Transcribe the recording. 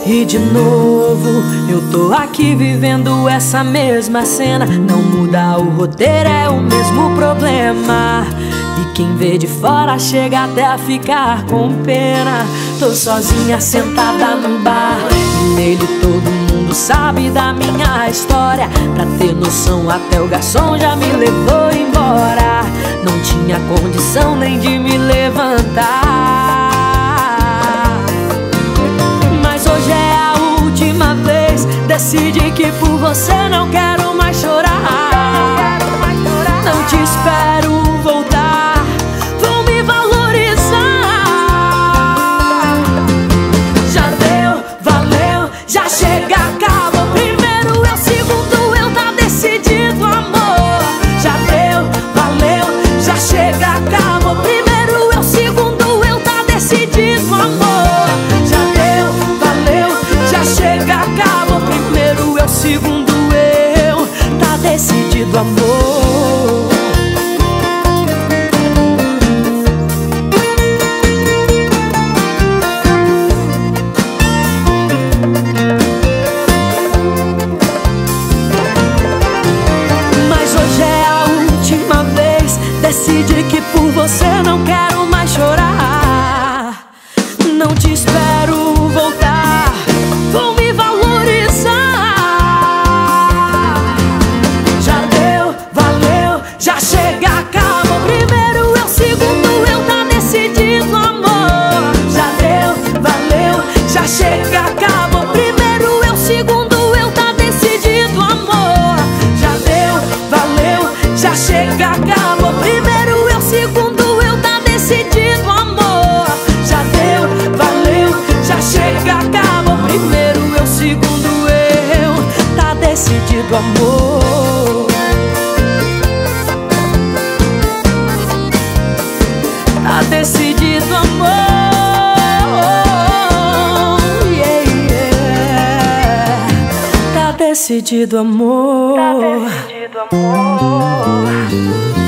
E de novo eu tô aqui vivendo essa mesma cena. Não muda o roteiro, é o mesmo problema. E quem vê de fora chega até a ficar com pena. Tô sozinha sentada no bar, e nele todo mundo sabe da minha história. Pra ter noção, até o garçom já me levou embora. Não tinha condição nem de me levantar. Mas hoje é a última vez. Decidi que por você não quero mais chorar. Não te espero voltar, vão me valorizar. Já deu, valeu, já chega, acabou. Primeiro eu, segundo eu, tá decidido, amor. Já deu, valeu, já chega, acabou. Primeiro eu, segundo eu, tá decidido, amor. Já deu, valeu, já chega, acabou. Primeiro eu, segundo eu, tá decidido, amor. Decidi que por você não quero mais chorar. Não te espero voltar, vão me valorizar. Já deu, valeu, já chega, acabou. Primeiro eu, segundo eu, tá decidido, amor. Já deu, valeu, já chega, acabou. Primeiro eu, segundo eu, tá decidido, amor. Já deu, valeu, já chega, acabou. Primeiro eu, segundo eu, tá decidido, amor. Já deu, valeu, já chega, acabou. Primeiro eu, segundo eu, tá decidido, amor. Tá decidido, amor. Yeah, yeah. Tá decidido, amor. Tá decidido, amor.